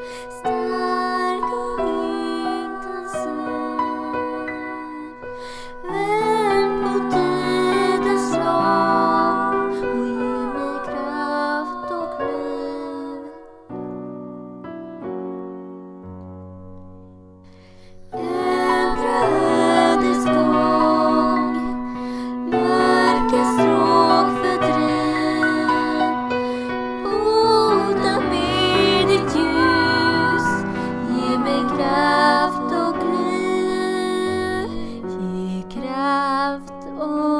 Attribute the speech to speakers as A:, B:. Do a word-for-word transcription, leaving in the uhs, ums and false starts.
A: stark och intensiv. Vänd på tidens slag och ge mig kraft och liv. Ändra ödets gång, mörka stråk fördriv. Hota med ditt ljus, ge mig kraft och liv. Ge kraft och